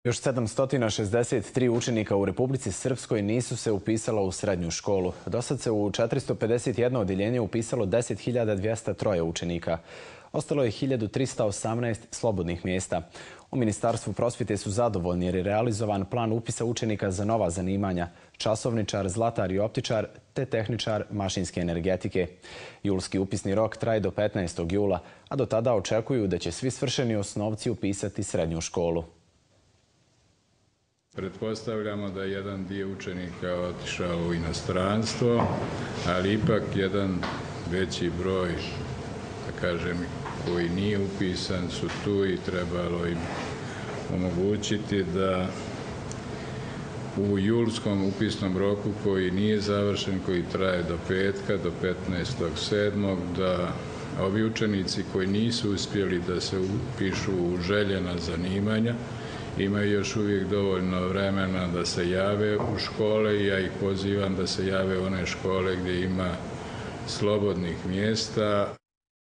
Još 763 učenika u Republici Srpskoj nisu se upisala u srednju školu. Dosad se u 451 odjeljenje upisalo 10.203 učenika. Ostalo je 1318 slobodnih mjesta. U Ministarstvu prosvjete su zadovoljni jer je realizovan plan upisa učenika za nova zanimanja: časovničar, zlatar i optičar te tehničar mašinske energetike. Julski upisni rok traje do 15. jula, a do tada očekuju da će svi svršeni osnovci upisati srednju školu. Pretpostavljamo da je jedan dio učenika otišao u inostranstvo, ali ipak jedan veći broj, da kažem, koji nije upisan su tu i trebalo im omogućiti da u julskom upisnom roku koji nije završen, koji traje do petka, do 15.7., da ovi učenici koji nisu uspjeli da se upišu u željena zanimanja imaju još uvijek dovoljno vremena da se jave u škole i ja ih pozivam da se jave u one škole gdje ima slobodnih mjesta.